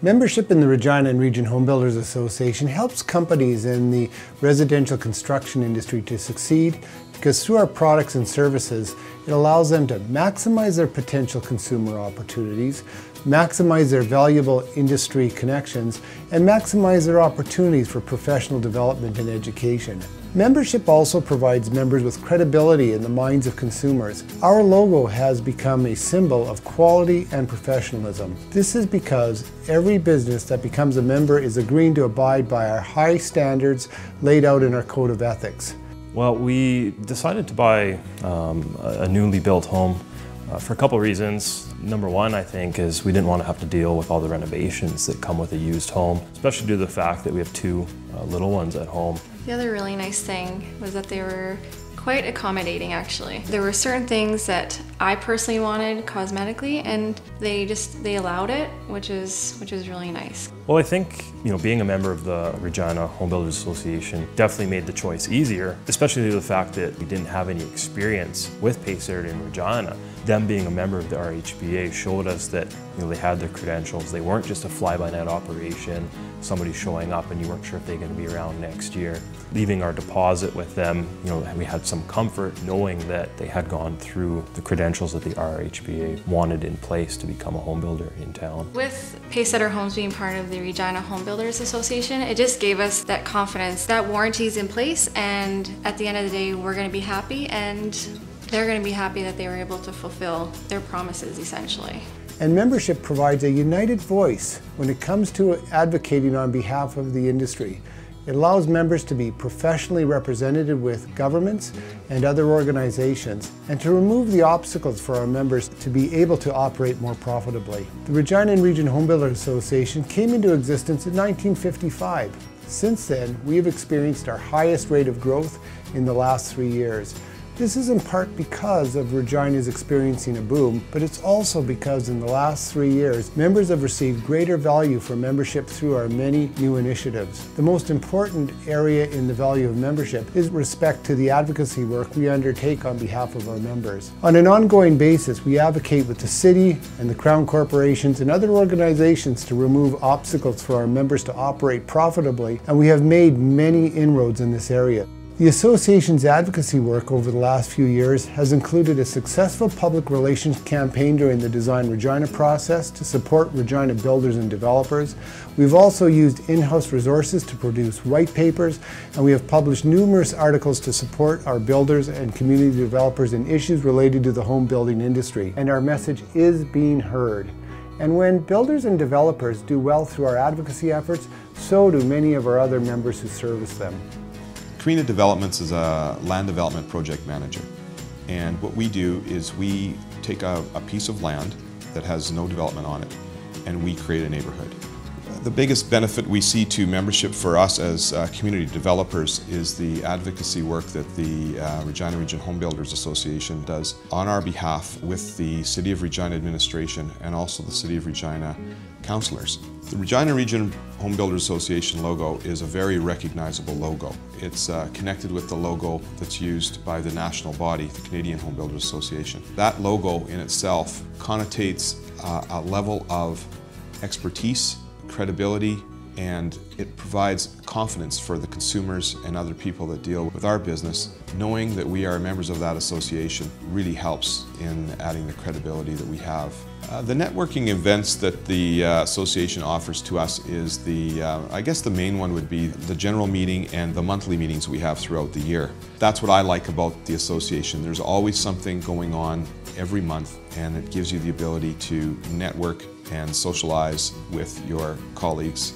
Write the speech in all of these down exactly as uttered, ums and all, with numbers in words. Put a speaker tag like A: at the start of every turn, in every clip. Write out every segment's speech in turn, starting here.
A: Membership in the Regina and Region Home Builders Association helps companies in the residential construction industry to succeed because through our products and services, it allows them to maximize their potential consumer opportunities, maximize their valuable industry connections, and maximize their opportunities for professional development and education. Membership also provides members with credibility in the minds of consumers. Our logo has become a symbol of quality and professionalism. This is because every business that becomes a member is agreeing to abide by our high standards laid out in our Code of Ethics.
B: Well, we decided to buy um, a newly built home uh, for a couple of reasons. Number one, I think, is we didn't want to have to deal with all the renovations that come with a used home, especially due to the fact that we have two uh, little ones at home.
C: The other really nice thing was that they were quite accommodating, actually. There were certain things that I personally wanted cosmetically, and they just they allowed it, which is which is really nice.
B: Well, I think you know being a member of the Regina Home Builders Association definitely made the choice easier, especially due to the fact that we didn't have any experience with Pacer in Regina. Them being a member of the R H B A showed us that you know they had their credentials. They weren't just a fly-by-night operation, somebody showing up and you weren't sure if they're going to be around next year. Leaving our deposit with them, you know, we had some comfort knowing that they had gone through the credentials that the R H B A wanted in place to become a home builder in town.
C: With Pacesetter Homes being part of the Regina Home Builders Association, it just gave us that confidence that warranty's in place, and at the end of the day, we're going to be happy, and they're going to be happy that they were able to fulfill their promises, essentially.
A: And membership provides a united voice when it comes to advocating on behalf of the industry. It allows members to be professionally represented with governments and other organizations, and to remove the obstacles for our members to be able to operate more profitably. The Regina and Region Home Builders Association came into existence in nineteen fifty-five. Since then, we have experienced our highest rate of growth in the last three years. This is in part because of Regina's experiencing a boom, but it's also because in the last three years, members have received greater value for membership through our many new initiatives. The most important area in the value of membership is respect to the advocacy work we undertake on behalf of our members. On an ongoing basis, we advocate with the city and the Crown corporations and other organizations to remove obstacles for our members to operate profitably, and we have made many inroads in this area. The Association's advocacy work over the last few years has included a successful public relations campaign during the Design Regina process to support Regina builders and developers. We've also used in-house resources to produce white papers, and we have published numerous articles to support our builders and community developers in issues related to the home building industry. And our message is being heard. And when builders and developers do well through our advocacy efforts, so do many of our other members who service them.
D: Carina Developments is a land development project manager, and what we do is we take a, a piece of land that has no development on it and we create a neighborhood. The biggest benefit we see to membership for us as uh, community developers is the advocacy work that the uh, Regina Region Home Builders Association does on our behalf with the City of Regina administration and also the City of Regina councillors. The Regina Region Home Builders Association logo is a very recognizable logo. It's uh, connected with the logo that's used by the national body, the Canadian Home Builders Association. That logo in itself connotates uh, a level of expertise, credibility, and it provides confidence for the consumers and other people that deal with our business. Knowing that we are members of that association really helps in adding the credibility that we have. Uh, the networking events that the uh, association offers to us is the, uh, I guess the main one would be the general meeting and the monthly meetings we have throughout the year. That's what I like about the association. There's always something going on every month, and it gives you the ability to network and socialize with your colleagues.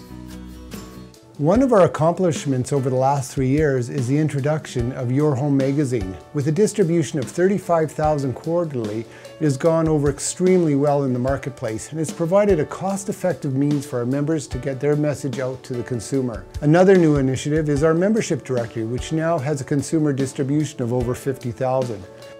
A: One of our accomplishments over the last three years is the introduction of Your Home magazine. With a distribution of thirty-five thousand quarterly, it has gone over extremely well in the marketplace, and it's provided a cost-effective means for our members to get their message out to the consumer. Another new initiative is our membership directory, which now has a consumer distribution of over fifty thousand.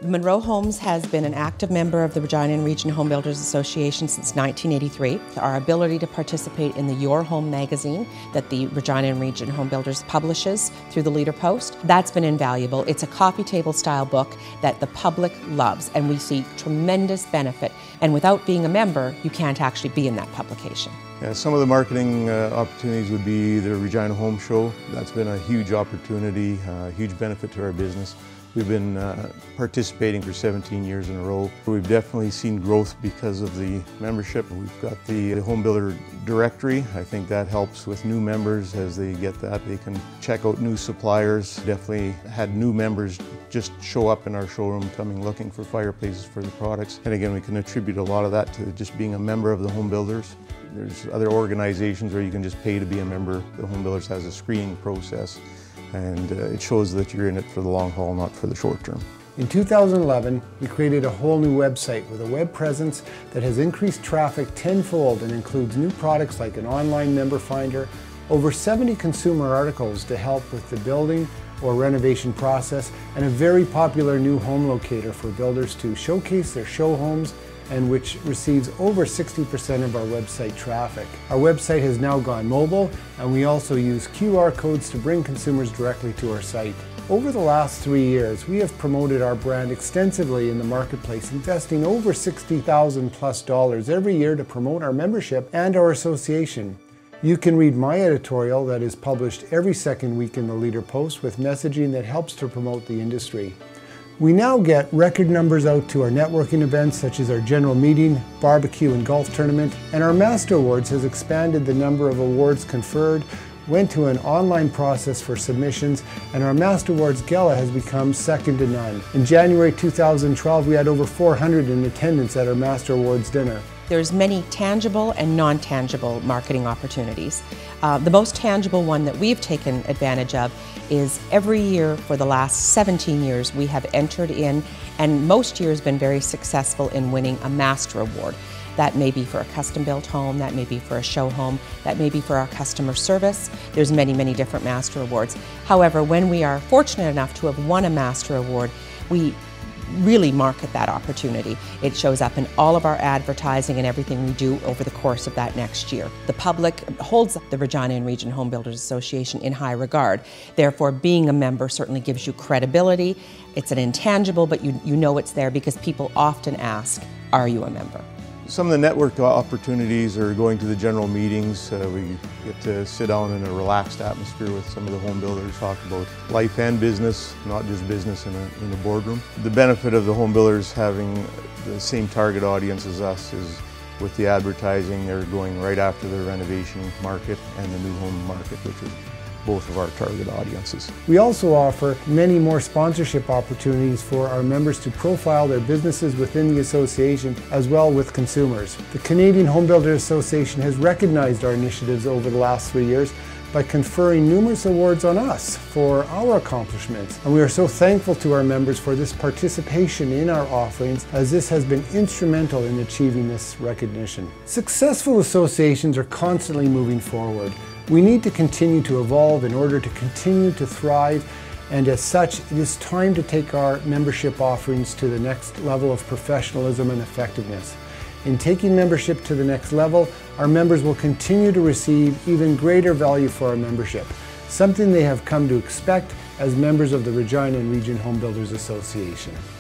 E: Munro Homes has been an active member of the Regina and Region Home Builders Association since nineteen eighty-three. Our ability to participate in the Your Home magazine that the Regina and Region Home Builders publishes through the Leader Post, that's been invaluable. It's a coffee table style book that the public loves, and we see tremendous benefit. And without being a member, you can't actually be in that publication.
F: Yeah, some of the marketing uh, opportunities would be the Regina Home Show. That's been a huge opportunity, a uh, huge benefit to our business. We've been uh, participating for seventeen years in a row. We've definitely seen growth because of the membership. We've got the, the Home Builder Directory. I think that helps with new members as they get that. They can check out new suppliers. Definitely had new members just show up in our showroom coming looking for fireplaces for the products. And again, we can attribute a lot of that to just being a member of the Home Builders. There's other organizations where you can just pay to be a member. The Home Builders has a screening process, and uh, it shows that you're in it for the long haul, not for the short term.
A: In two thousand eleven, we created a whole new website with a web presence that has increased traffic tenfold and includes new products like an online member finder, over seventy consumer articles to help with the building or renovation process, and a very popular new home locator for builders to showcase their show homes, and which receives over sixty percent of our website traffic. Our website has now gone mobile, and we also use Q R codes to bring consumers directly to our site. Over the last three years, we have promoted our brand extensively in the marketplace, investing over sixty thousand plus dollars every year to promote our membership and our association. You can read my editorial that is published every second week in the Leader Post with messaging that helps to promote the industry. We now get record numbers out to our networking events such as our general meeting, barbecue and golf tournament, and our Master Awards has expanded the number of awards conferred, went to an online process for submissions, and our Master Awards Gala has become second to none. In January two thousand twelve, we had over four hundred in attendance at our Master Awards dinner.
E: There's many tangible and non-tangible marketing opportunities. Uh, the most tangible one that we've taken advantage of is every year for the last seventeen years we have entered in, and most years been very successful in winning a Master Award. That may be for a custom-built home, that may be for a show home, that may be for our customer service. There's many, many different Master Awards. However, when we are fortunate enough to have won a Master Award, we really market that opportunity. It shows up in all of our advertising and everything we do over the course of that next year. The public holds the Regina and Region Home Builders Association in high regard. Therefore, being a member certainly gives you credibility. It's an intangible, but you, you know it's there because people often ask, are you a member?
F: Some of the network opportunities are going to the general meetings. Uh, we get to sit down in a relaxed atmosphere with some of the home builders, talk about life and business, not just business in a, in a boardroom. The benefit of the home builders having the same target audience as us is with the advertising, they're going right after the renovation market and the new home market, which is both of our target audiences.
A: We also offer many more sponsorship opportunities for our members to profile their businesses within the association as well with consumers. The Canadian Home Builders Association has recognized our initiatives over the last three years by conferring numerous awards on us for our accomplishments. And we are so thankful to our members for this participation in our offerings, as this has been instrumental in achieving this recognition. Successful associations are constantly moving forward. We need to continue to evolve in order to continue to thrive, and as such, it is time to take our membership offerings to the next level of professionalism and effectiveness. In taking membership to the next level, our members will continue to receive even greater value for our membership, something they have come to expect as members of the Regina and Region Home Builders Association.